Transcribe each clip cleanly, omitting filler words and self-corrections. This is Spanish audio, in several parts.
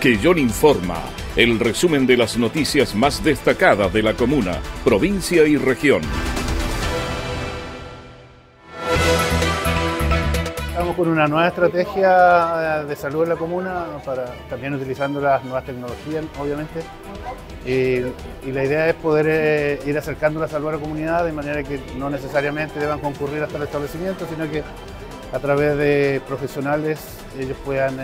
Quellón Informa, el resumen de las noticias más destacadas de la comuna, provincia y región. Estamos con una nueva estrategia de salud en la comuna, también utilizando las nuevas tecnologías, obviamente. Y la idea es poder ir acercando la salud a la comunidad de manera que no necesariamente deban concurrir hasta el establecimiento, sino que a través de profesionales ellos puedan,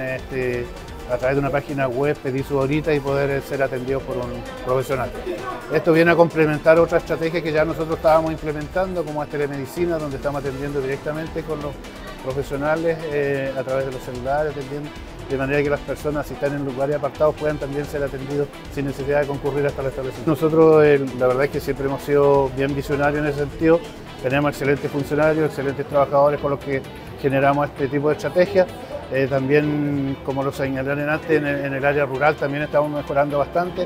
a través de una página web, pedir su horita y poder ser atendidos por un profesional. Esto viene a complementar otra estrategia que ya nosotros estábamos implementando, como es telemedicina, donde estamos atendiendo directamente con los profesionales a través de los celulares, atendiendo, de manera que las personas, si están en lugares apartados, puedan también ser atendidos sin necesidad de concurrir hasta el establecimiento. Nosotros, la verdad es que siempre hemos sido bien visionarios en ese sentido. Tenemos excelentes funcionarios, excelentes trabajadores con los que generamos este tipo de estrategias. También, como lo señalaron antes, en el área rural también estamos mejorando bastante.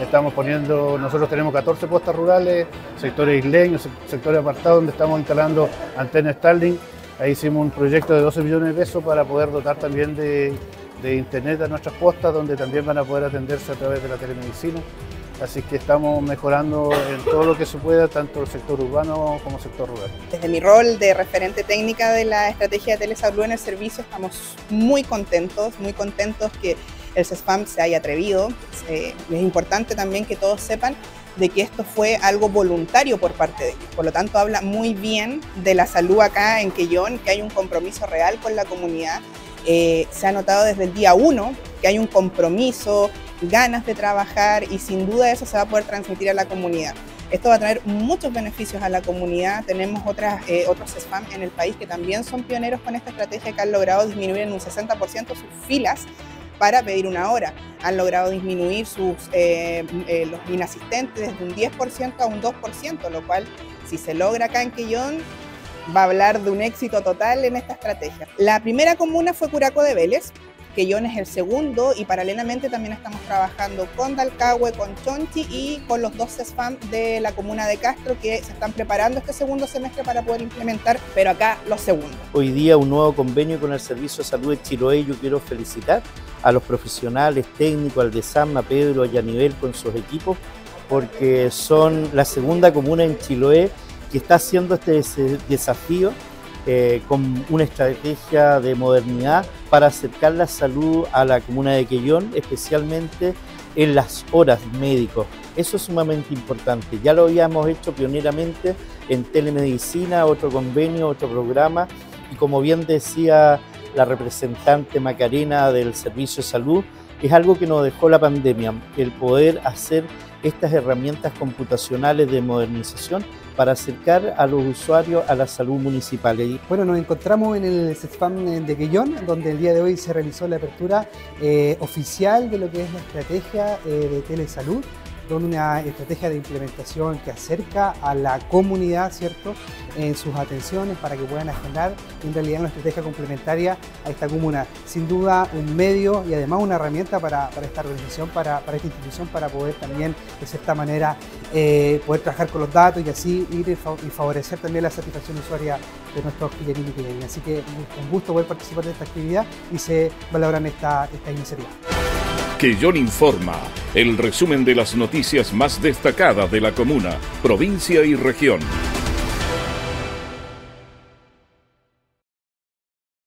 Nosotros tenemos 14 postas rurales, sectores isleños, sectores apartados, donde estamos instalando antenas Starlink. Ahí hicimos un proyecto de 12 millones de pesos para poder dotar también de internet a nuestras postas, donde también van a poder atenderse a través de la telemedicina. Así que estamos mejorando en todo lo que se pueda, tanto el sector urbano como el sector rural. Desde mi rol de referente técnica de la estrategia de telesalud en el servicio, estamos muy contentos que el CESFAM se haya atrevido. Es importante también que todos sepan de que esto fue algo voluntario por parte de ellos. Por lo tanto, habla muy bien de la salud acá en Quellón, que hay un compromiso real con la comunidad. Se ha notado desde el día 1 que hay un compromiso, ganas de trabajar, y sin duda eso se va a poder transmitir a la comunidad. Esto va a traer muchos beneficios a la comunidad. Tenemos otros CESFAM en el país que también son pioneros con esta estrategia, que han logrado disminuir en un 60% sus filas para pedir una hora. Han logrado disminuir los inasistentes desde un 10% a un 2%, lo cual, si se logra acá en Quellón, va a hablar de un éxito total en esta estrategia. La primera comuna fue Curacó de Vélez, Quellón es el segundo, y paralelamente también estamos trabajando con Dalcahue, con Chonchi y con los 2 CESFAM de la comuna de Castro, que se están preparando este segundo semestre para poder implementar, pero acá los segundos. Hoy día un nuevo convenio con el Servicio de Salud de Chiloé. Yo quiero felicitar a los profesionales técnicos, al DESAM, a Pedro, a Yanivel con sus equipos, porque son la segunda comuna en Chiloé que está haciendo este desafío con una estrategia de modernidad para acercar la salud a la comuna de Quellón, especialmente en las horas médicos. Eso es sumamente importante. Ya lo habíamos hecho pioneramente en telemedicina, otro convenio, otro programa, y como bien decía la representante Macarena del Servicio de Salud, es algo que nos dejó la pandemia, el poder hacer estas herramientas computacionales de modernización para acercar a los usuarios a la salud municipal. Bueno, nos encontramos en el CESFAM de Quellón, donde el día de hoy se realizó la apertura oficial de lo que es la estrategia de telesalud, con una estrategia de implementación que acerca a la comunidad, ¿cierto?, en sus atenciones para que puedan agendar, en realidad una estrategia complementaria a esta comuna. Sin duda un medio y además una herramienta para esta organización, para esta institución, para poder también de cierta manera poder trabajar con los datos y así ir y favorecer también la satisfacción usuaria de nuestros quilleninos y quilleninas. Así que un gusto poder participar de esta actividad y se valoran esta iniciativa. Quellón Informa, el resumen de las noticias más destacadas de la comuna, provincia y región.